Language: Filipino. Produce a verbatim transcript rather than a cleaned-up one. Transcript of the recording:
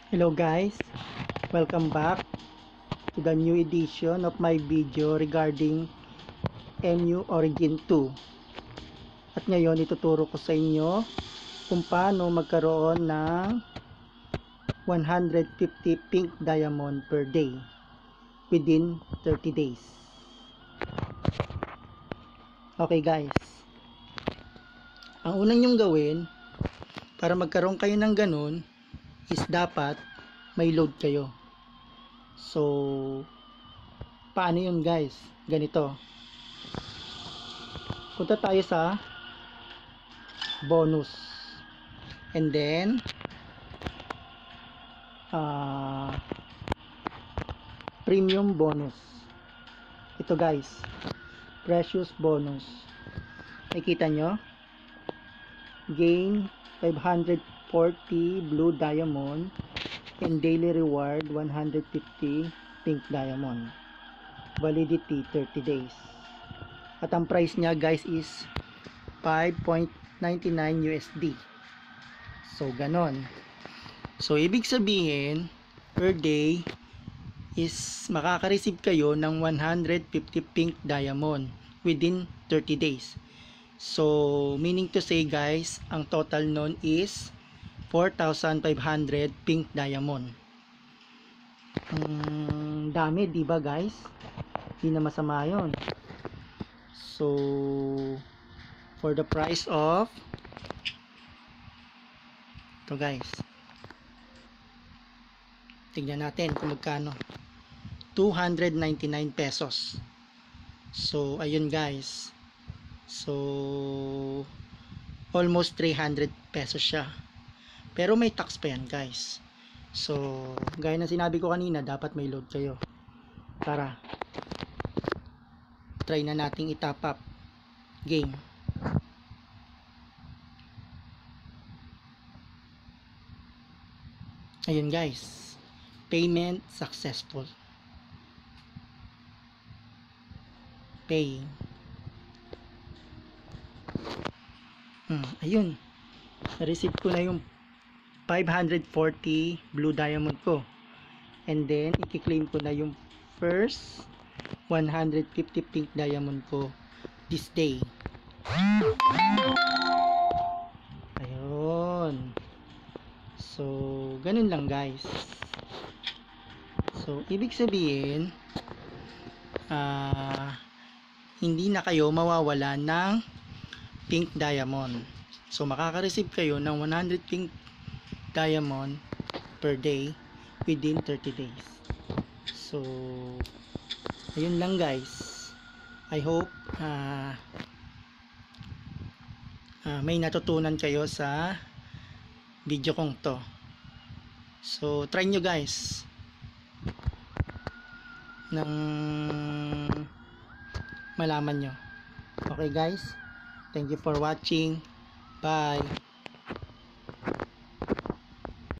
Hello guys, welcome back to the new edition of my video regarding M U Origin two. At ngayon ituturo ko sa inyo kung paano magkaroon ng one hundred fifty pink diamond per day within thirty days. Okay guys, ang unang nyong gawin para magkaroon kayo ng ganun is dapat may load kayo. So paano yun guys? Ganito, punta tayo sa bonus and then uh, premium bonus. Ito guys, precious bonus. Nakikita nyo, gain five hundred forty blue diamond and daily reward one hundred fifty pink diamond, validity thirty days. At ang price niya guys is five point nine nine U S D. So ganon. So ibig sabihin per day is makaka-receive kayo ng one hundred fifty pink diamond within thirty days. So meaning to say guys, ang total nun is four thousand five hundred pink diamond. Um, dami, diba guys? Hindi na masama yun. So for the price of ito guys, tignan natin kung magkano. Two hundred ninety-nine pesos. So ayun guys, so almost three hundred pesos siya. Pero may tax pa yan guys. So gaya na sinabi ko kanina, dapat may load kayo. Tara, try na nating i-top up game. Ayun guys, payment successful. Pay. Hmm, ayun, na-receive ko na yung five hundred forty blue diamond ko, and then i-claim ko na yung first one hundred fifty pink diamond ko this day. Ayun. So ganun lang guys. So ibig sabihin uh, hindi na kayo mawawala ng pink diamond. So makaka-receive kayo ng one hundred pink diamond per day within thirty days. So ayun lang guys. I hope uh, uh, may natutunan kayo sa video kong to. So try nyo guys nang malaman nyo. Okay guys, thank you for watching. Bye.